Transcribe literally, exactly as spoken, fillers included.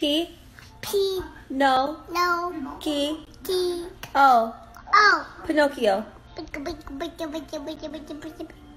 P. P. No. No. Key. T. O. O. Pinocchio. Pick, pick, pick, pick, pick, pick, pick, pick.